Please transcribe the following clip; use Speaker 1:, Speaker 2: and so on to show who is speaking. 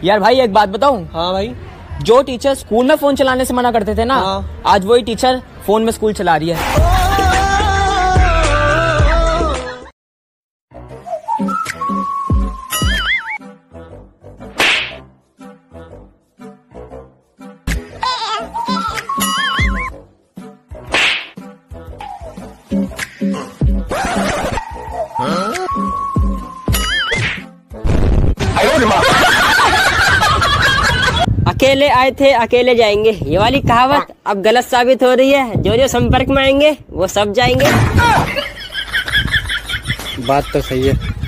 Speaker 1: यार भाई एक बात बताऊं।
Speaker 2: हाँ भाई।
Speaker 1: जो टीचर स्कूल में फोन चलाने से मना करते थे ना, आज वही टीचर फोन में स्कूल चला रही है।
Speaker 3: अकेले आए थे अकेले जाएंगे, ये वाली कहावत अब गलत साबित हो रही है। जो जो संपर्क में आएंगे वो सब जाएंगे।
Speaker 2: बात तो सही है।